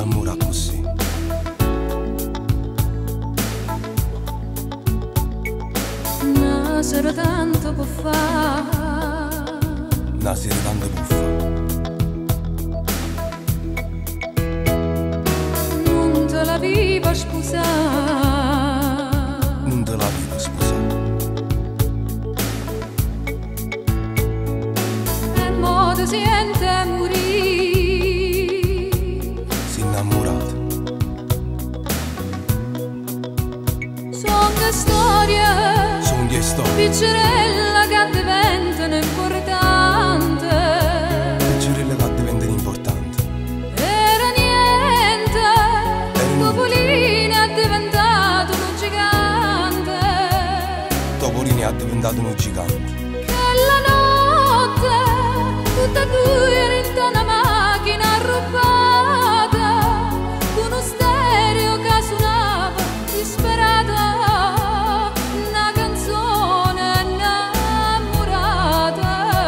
innamora così. Una sera tanto può fare, Una sera tanto può fare, non te la viva sposare, non te la vivo sposare. e mo ti sente morire. Si innamorato, Sono che storie, sono che storie, piccerella che diventano importante. piccerelle che diventano importanti. Era niente, Topolino è diventato un gigante. Topolino è diventato un gigante. Che la notte, tutta e due in una macchina rubata, con uno stereo che suonava disperata, una canzone innamorata.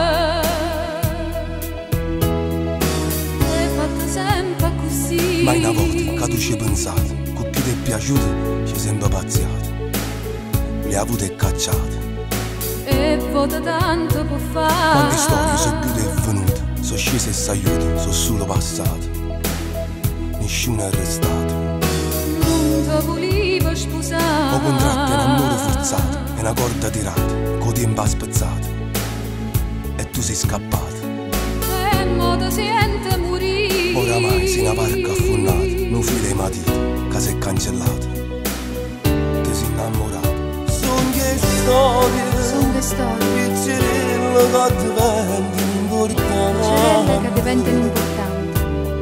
Hai fatto sempre così. Mai una volta che tu ci hai pensato, con chi ti è piaciuto ci sempre pazziato, le ha avute cacciate. E vota tanto può fare. Quante storie sono più è venute, sono scese e s'aiuto, sono solo passate, nessuno è restato. Non ti volevo sposare. O contratto è un amore forzato, è una corda tirata, con tempo ha spezzato, e tu sei scappato. E mo ti sente morire. Oramai sei una barca affondata, non fila ai matiti, che si è cancellato, ti sei innamorato. Sono che storie, Sono le storie, piccerelle che diventano piccerelle che importanti. diventano importanti.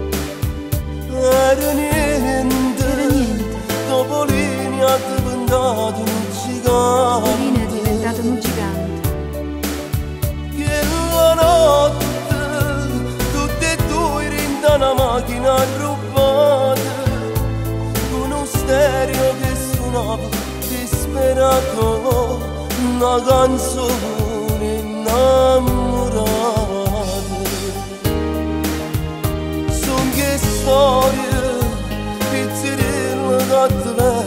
Era niente, Era niente, Topolino è diventato un Topolino è gigante. diventato un gigante. Che la notte tutte e due in una macchina rubata, con uno stereo che suonava disperato, una canzone innamorata. Son che storie, pizzerelle che